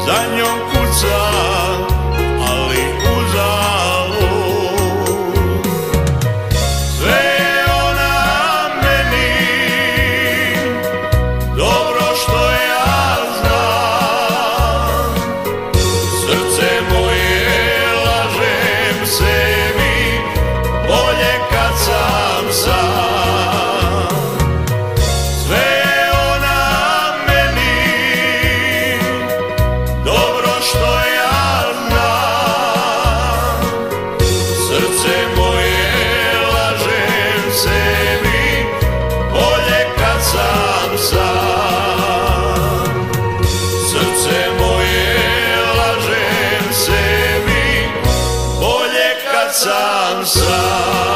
za njom kuca, ali uzalud. Sve je ona meni, dobro što ja znam. Srce moje lažem sebi, bolje kad sam sam. Sve je ona meni, dobro što ja znam. Srce moje lažem sebi, bolje kad sam sam. Srce moje lažem sebi, bolje kad sam sam.